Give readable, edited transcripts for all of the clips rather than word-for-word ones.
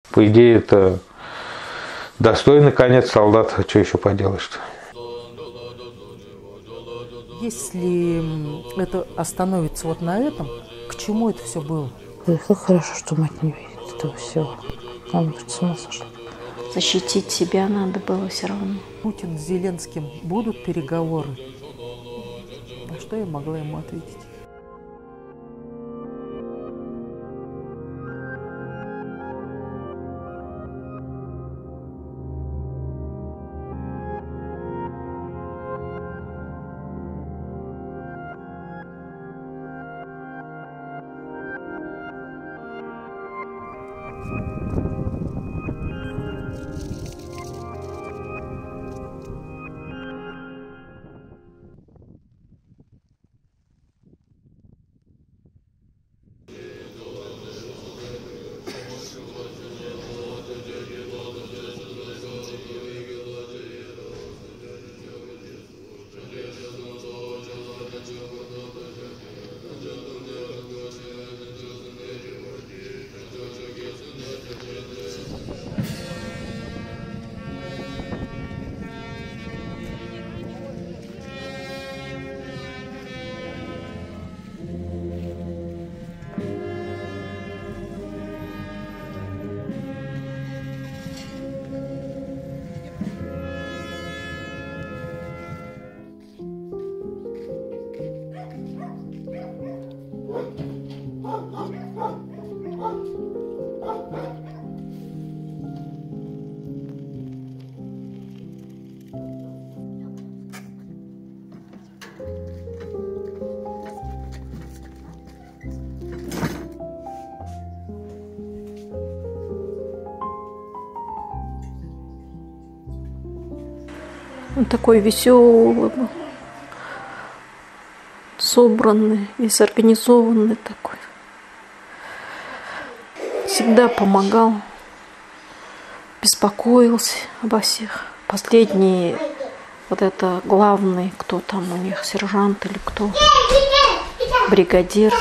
По идее, это достойный конец солдат, а что еще поделаешь-то? Если это остановится вот на этом, к чему это все было? Как хорошо, что мать не видит этого всего. Она с ума сошла. Защитить себя надо было все равно. Путин с Зеленским будут переговоры? А что я могла ему ответить? Он такой веселый был, собранный, весь организованный такой. Всегда помогал, беспокоился обо всех. Последний, вот это главный, кто там у них, сержант или кто, бригадир,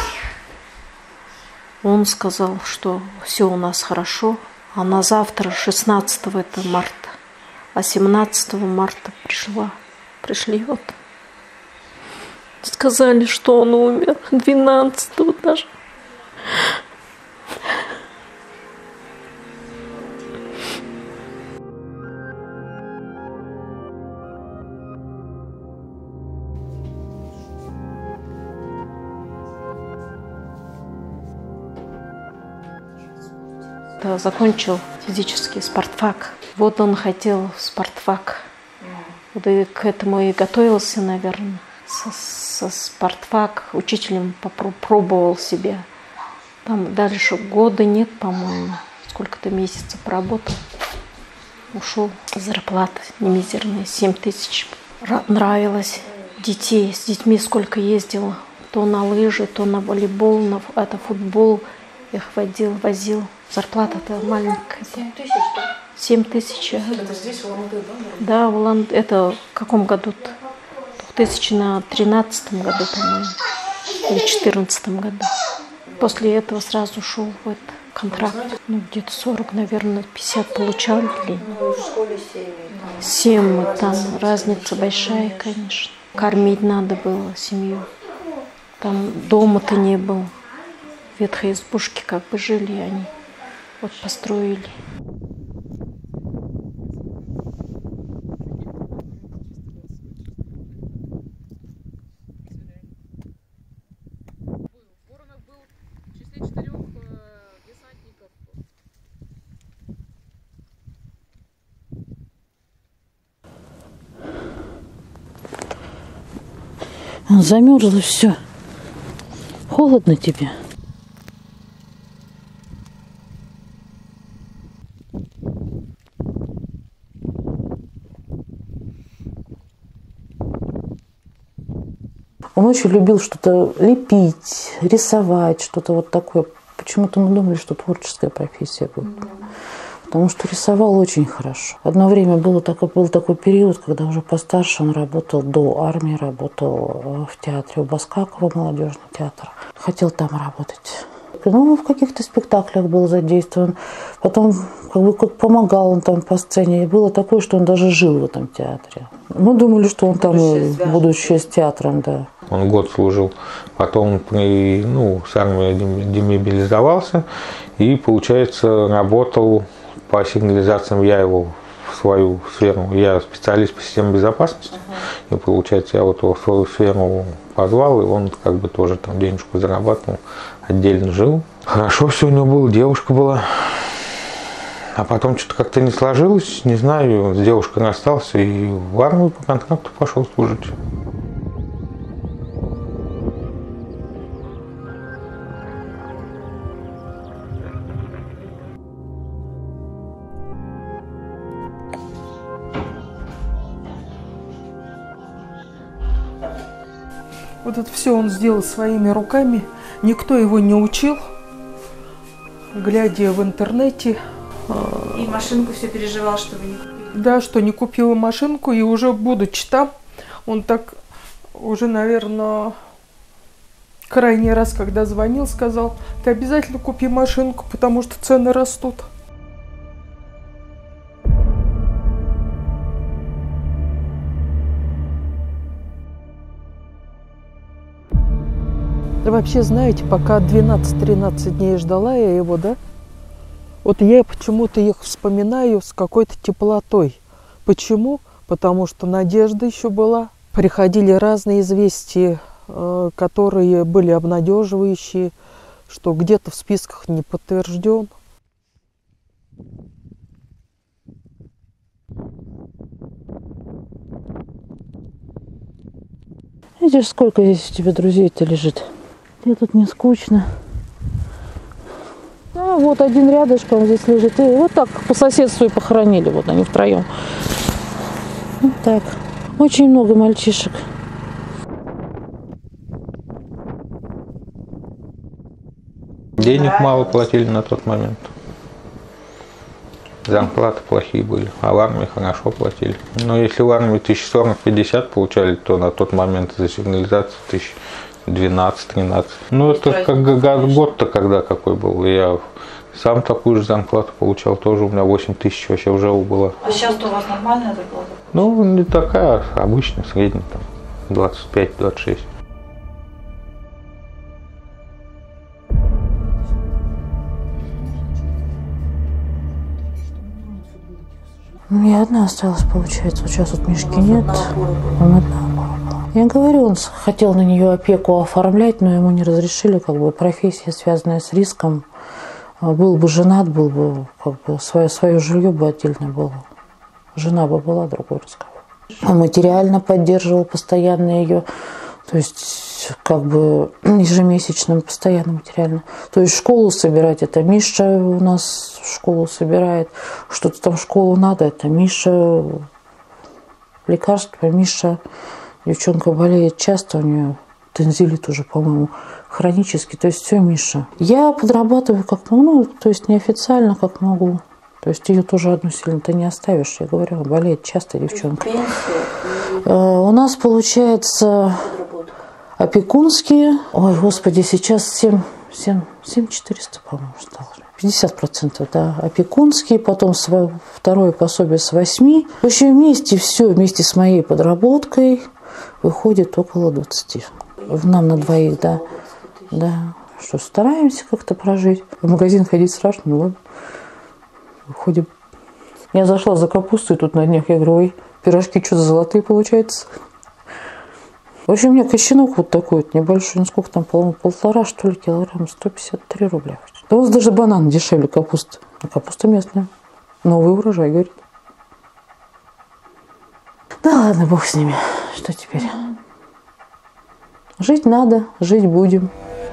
он сказал, что все у нас хорошо, а на завтра, 16 это марта, а 17 марта пришли вот. Сказали, что он умер 12-го даже. Закончил физический спортфак. Вот он хотел спортфак. Вот и к этому и готовился, наверное. Со спортфак учителем попробовал себя. Там дальше года нет, по-моему. Сколько-то месяцев работал. Ушел. Зарплата немизерная, 7 тысяч. Нравилось. С детьми сколько ездила. То на лыжи, то на волейбол, это футбол. Их возил. Зарплата-то маленькая. 7 тысяч, да? 7 тысяч. Это здесь, в Улан-Удэ, да? Да, в Улан-Удэ. Это в каком году-то? В 2013 году, по-моему. Или 2014 году. После этого сразу ушел в этот контракт. Ну, где-то 40, наверное, 50 получали. Ну, в школе 7. 7. Там разница большая, конечно. Кормить надо было семью. Там дома-то не было. В ветхой избушке как бы жили они. Вот построили. Воронов был в числе 4 десантников. Замерзло все. Холодно тебе? Он очень любил что-то лепить, рисовать, что-то вот такое. Почему-то мы думали, что творческая профессия будет. Потому что рисовал очень хорошо. Одно время был такой период, когда уже постарше он работал, до армии работал в театре у Баскакова, молодежный театр. Хотел там работать. Ну, в каких-то спектаклях был задействован. Потом как бы как помогал он там по сцене. И было такое, что он даже жил в этом театре. Мы думали, что он там, будучи с театром, да. Он год служил, потом с армией демобилизовался и, получается, работал по сигнализациям. Я его в свою сферу, я специалист по системе безопасности, и, получается, я вот его в свою сферу позвал, и он как бы тоже там денежку зарабатывал, отдельно жил. Хорошо все у него было, девушка была. А потом что-то как-то не сложилось, не знаю, с девушкой расстался и в армию по контракту пошел служить. Вот это все он сделал своими руками. Никто его не учил. Глядя в интернете. И машинку все переживал, что вы не купили. Да, что не купила машинку. И уже будучи там, он так уже, наверное, крайний раз, когда звонил, сказал: ты обязательно купи машинку, потому что цены растут. Вообще, знаете, пока 12-13 дней ждала я его, да, вот я почему-то их вспоминаю с какой-то теплотой. Почему? Потому что надежда еще была. Приходили разные известия, которые были обнадеживающие, что где-то в списках не подтвержден. Видишь, сколько здесь у тебя друзей-то лежит. Тебе тут не скучно. А вот один рядышком здесь лежит. И вот так по соседству и похоронили. Вот они втроем. Вот так. Очень много мальчишек. Денег мало платили на тот момент. Зарплаты плохие были, а в армии хорошо платили. Но если в армии 1040-50 получали, то на тот момент за сигнализацию 1012-13. Ну это как год-то когда какой был. Я сам такую же зарплату получал, тоже у меня 8000 вообще уже было. А сейчас-то у вас нормальная зарплата? Ну не такая, обычная, средняя, там 25-26. Я одна осталась, получается. Вот сейчас вот Мишки нет. Он одна. Я говорю, он хотел на нее опеку оформлять, но ему не разрешили. Как бы профессия, связанная с риском. Был бы женат, был бы как бы свое жилье бы отдельно было. Жена бы была, другой разговор. Он материально поддерживал постоянно ее. То есть как бы ежемесячно, постоянно материально. То есть школу собирать, это Миша у нас школу собирает. Что-то там в школу надо, это Миша. Лекарства, Миша. Девчонка болеет часто, у нее тензилит уже, по-моему, хронически. То есть все Миша. Я подрабатываю как могу, то есть неофициально как могу. То есть ее тоже одну сильно-то не оставишь. Я говорю, болеет часто девчонка. У нас получается опекунские. Ой, господи, сейчас 7400, по-моему, стало. 50%, да, опекунские, потом второе пособие с 8. В общем, вместе все, вместе с моей подработкой выходит около 20. Нам на двоих, да. Да. Что, стараемся как-то прожить. В магазин ходить страшно, ну ладно. Выходим. Я зашла за капустой тут на днях. Я говорю, ой, пирожки что-то золотые получаются. В общем, у меня кочанок вот такой вот небольшой. Ну, сколько там, по-моему, 1,5, что ли, килограмм, 153 рубля. Да у нас даже банан дешевле капусты. А капуста местная. Новый урожай, говорит. Да ладно, бог с ними. Что теперь? Жить надо, жить будем.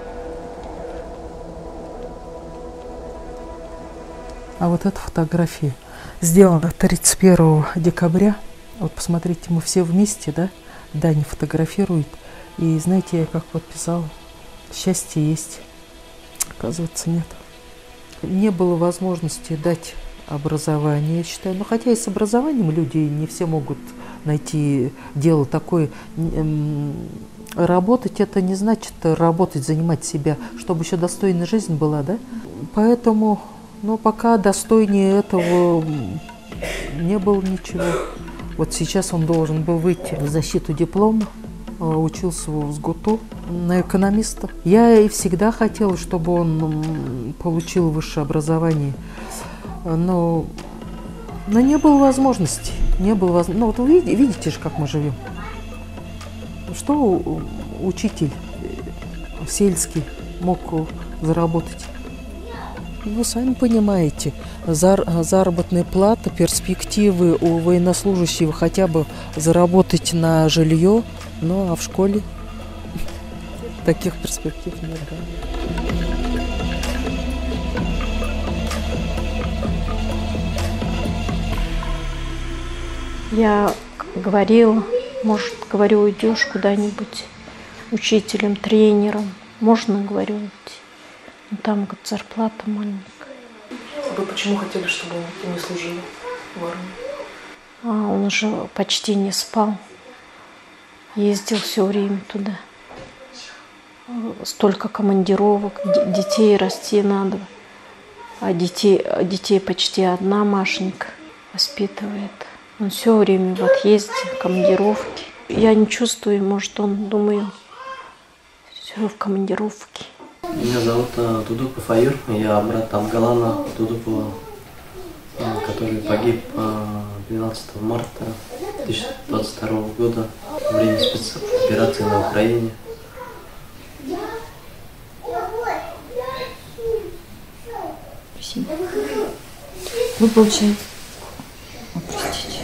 А вот эта фотография сделана 31 декабря. Вот посмотрите, мы все вместе, да? Даня фотографирует. И знаете, я как подписала, счастье есть. Оказывается, нет. Не было возможности дать образование, я считаю. Но хотя и с образованием люди не все могут найти дело такое. Работать это не значит работать, занимать себя, чтобы еще достойная жизнь была, да? Поэтому Но пока достойнее этого не было ничего. Вот сейчас он должен был выйти в защиту диплома. Учился в СГУТу на экономиста. Я и всегда хотела, чтобы он получил высшее образование. Но не было возможности. Не было Ну, вот вы видите же, как мы живем. Что учитель сельский мог заработать? Вы сами понимаете, заработная плата, перспективы у военнослужащего хотя бы заработать на жилье, ну а в школе таких перспектив нет. Я говорила, может, говорю, уйдешь куда-нибудь учителем, тренером. Можно, говорю, уйти. Но там, говорит, зарплата маленькая. Вы почему хотели, чтобы он не служил в армии? А он же почти не спал. Ездил все время туда. Столько командировок, детей расти надо. А детей почти одна Машенька воспитывает. Он все время в отъезде, командировки. Я не чувствую, может, он, думаю, все в командировке. Меня зовут Дудуков Аюр, я брат Ангалана Дудукова, который погиб 12 марта 2022 года во время спецоперации на Украине. Спасибо. Вы получаете? Простите.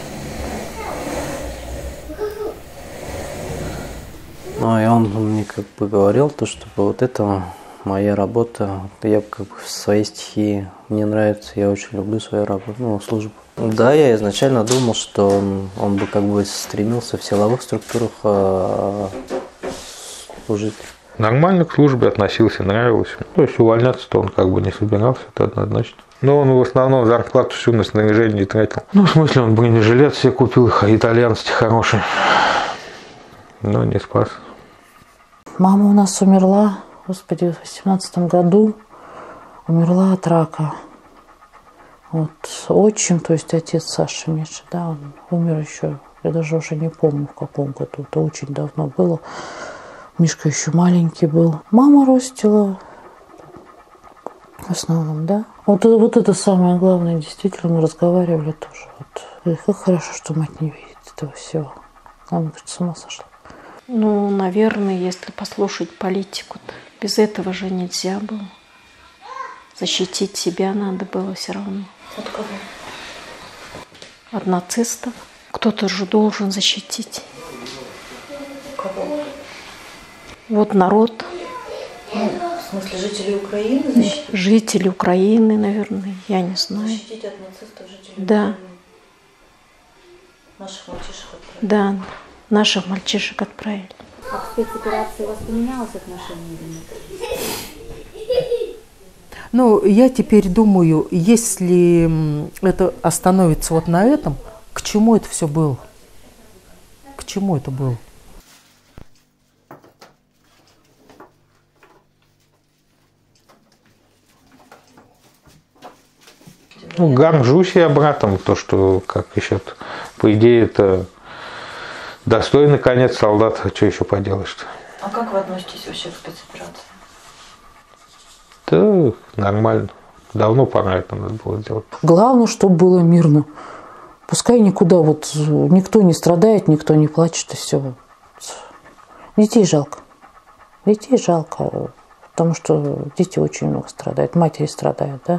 Ну и он мне как бы говорил, то, что вот это моя работа, я как бы в своей стихии, мне нравится, я очень люблю свою работу, ну, службу. Да, я изначально думал, что он бы как бы стремился в силовых структурах служить. Нормально к службе относился, нравилось. То есть увольняться-то он как бы не собирался, это однозначно. Но он в основном зарплату всю на снаряжение тратил. Ну, в смысле, он бронежилет себе купил, итальянский хороший. Но не спас. Мама у нас умерла, господи, в 18 году. Умерла от рака. Вот отчим, то есть отец Саши меньше, да, он умер еще, я даже уже не помню, в каком году, это очень давно было. Мишка еще маленький был. Мама ростила, в основном, да. Вот это самое главное, действительно, мы разговаривали тоже. Вот. Как хорошо, что мать не видит этого всего. Она, говорит, с ума сошла. Ну, наверное, если послушать политику-то, без этого же нельзя было. Защитить себя надо было все равно. От кого? От нацистов. Кто-то же должен защитить. Кого? Вот народ. Ну, в смысле, жители Украины защитить? Жители Украины, наверное, я не знаю. Защитить от нацистов жителей Да. Украины? Наших мальчишек отправили? Да, наших мальчишек отправили. А к спецоперации у вас поменялось отношение или нет? Ну, я теперь думаю, если это остановится вот на этом, к чему это все было? К чему это было? Ну, горжусь я братом, то, что, как еще, по идее, это достойный конец солдата, что еще поделаешь-то? А как вы относитесь вообще к спецоперации? Да, нормально. Давно пора это надо было сделать. Главное, чтобы было мирно. Пускай никуда, вот никто не страдает, никто не плачет, и все. Детей жалко. Детей жалко, потому что дети очень много страдают, матери страдают, да.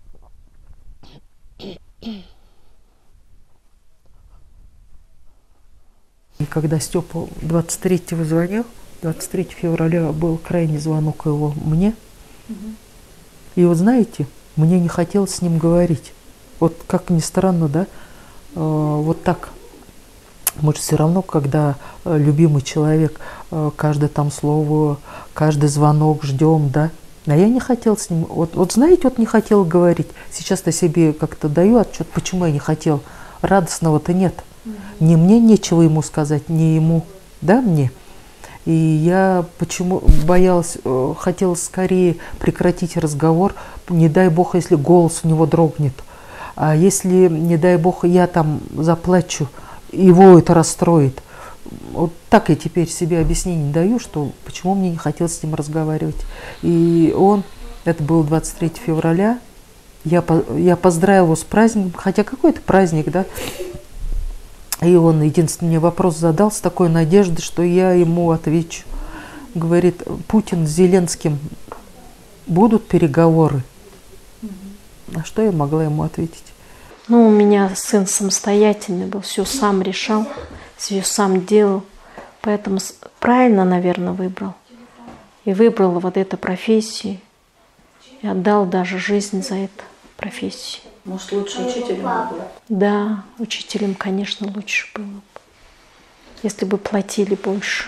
И когда Степа 23-го звонил, 23 февраля был крайний звонок его мне. И вот знаете, мне не хотелось с ним говорить. Вот как ни странно, да, вот так. Мы же все равно, когда любимый человек, каждое там слово, каждый звонок ждем, да. А я не хотела с ним, вот знаете, вот не хотела говорить. Сейчас-то себе как-то даю отчет, почему я не хотела. Радостного-то нет. Ни мне нечего ему сказать, ни ему, да, мне. И я почему боялась, хотела скорее прекратить разговор, не дай бог, если голос у него дрогнет. А если, не дай бог, я там заплачу, его это расстроит. Вот так я теперь себе объяснение даю, что почему мне не хотелось с ним разговаривать. И он, это было 23 февраля, я поздравила его с праздником, хотя какой-то праздник, да. И он единственный мне вопрос задал с такой надеждой, что я ему отвечу. Говорит, Путин с Зеленским будут переговоры? А что я могла ему ответить? Ну, у меня сын самостоятельный был, все сам решал, все сам делал. Поэтому правильно, наверное, выбрал. И выбрал вот эту профессию. И отдал даже жизнь за эту профессию. Может, лучше учителем был? Да, учителем, конечно, лучше было бы, если бы платили больше.